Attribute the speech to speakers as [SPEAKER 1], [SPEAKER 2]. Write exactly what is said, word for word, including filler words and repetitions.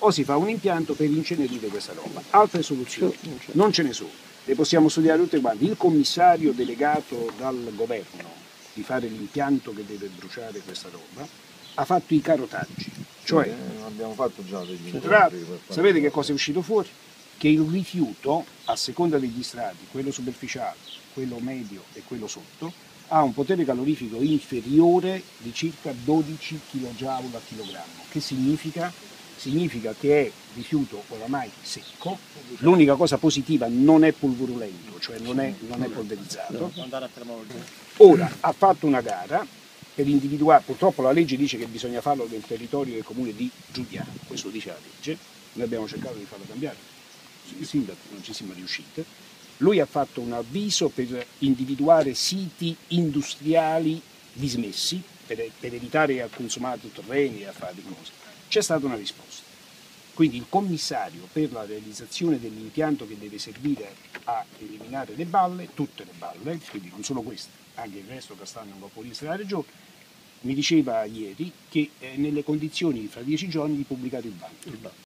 [SPEAKER 1] o si fa un impianto per incenerire questa roba. Altre soluzioni non ce ne sono, le possiamo studiare tutte quante. Il commissario delegato dal governo di fare l'impianto che deve bruciare questa roba ha fatto i carotaggi, cioè
[SPEAKER 2] eh, abbiamo fatto già degli
[SPEAKER 1] incontri per fare. Sapete che cosa è uscito fuori? Che il rifiuto, a seconda degli strati, quello superficiale, quello medio e quello sotto, ha un potere calorifico inferiore di circa dodici chilojoule a chilogrammo. Che significa? Significa che è rifiuto oramai secco, l'unica cosa positiva non è pulverulento, cioè non è, non è polverizzato. Ora ha fatto una gara per individuare, purtroppo la legge dice che bisogna farlo nel territorio del comune di Giuliano, questo dice la legge, noi abbiamo cercato di farlo cambiare, il sindaco non ci siamo riusciti. Lui ha fatto un avviso per individuare siti industriali dismessi, per, per evitare a consumare terreni e a fare cose. C'è stata una risposta. Quindi il commissario per la realizzazione dell'impianto che deve servire a eliminare le balle, tutte le balle, quindi non solo queste, anche il resto che stanno nella polizia della regione, mi diceva ieri che è nelle condizioni fra dieci giorni di pubblicare il bando.